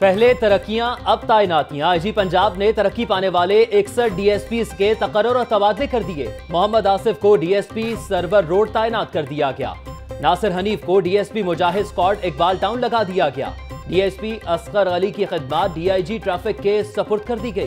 पहले तरक्कियां अब तैनातियां। आईजी पंजाब ने तरक्की पाने वाले 61 डीएसपी के तकर्रुर और तबादले कर दिए। मोहम्मद आसिफ को डीएसपी सर्वर रोड तैनात कर दिया गया। नासिर हनीफ को DSP Mujahid squad Iqbal town लगा दिया गया। डीएसपी असगर अली की खिदमत डीआईजी ट्रैफिक के सपुर्द कर दी गई।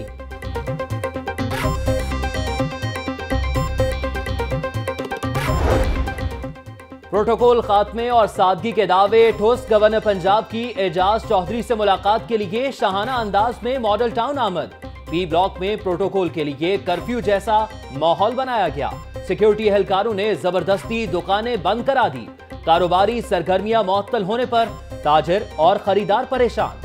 प्रोटोकॉल खात्मे और सादगी के दावे। ठोस गवर्नर पंजाब की एजाज चौधरी से मुलाकात के लिए शाहाना अंदाज में मॉडल टाउन आमद। पी ब्लॉक में प्रोटोकॉल के लिए कर्फ्यू जैसा माहौल बनाया गया। सिक्योरिटी एहलकारों ने जबरदस्ती दुकानें बंद करा दी। कारोबारी सरगर्मियां मुअत्तल होने पर ताजिर और खरीदार परेशान।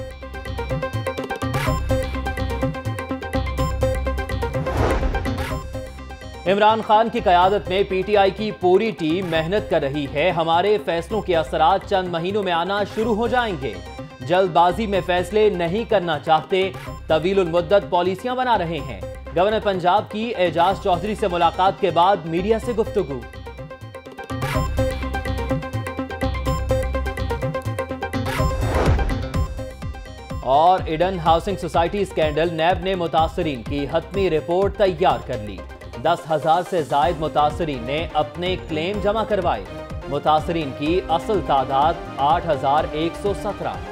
इमरान खान की क़यादत में पीटीआई की पूरी टीम मेहनत कर रही है। हमारे फैसलों के असरात चंद महीनों में आना शुरू हो जाएंगे। जल्दबाजी में फैसले नहीं करना चाहते, तवीलुल मुद्दत पॉलिसियां बना रहे हैं। गवर्नर पंजाब की एजाज चौधरी से मुलाकात के बाद मीडिया से गुफ्तगू। और Eden housing society scandal, NAB ने मुतासरीन की हतमी रिपोर्ट तैयार कर ली। 10,000 से जायद मुतासरीन ने अपने क्लेम जमा करवाए। मुतासरीन की असल तादाद 8,117।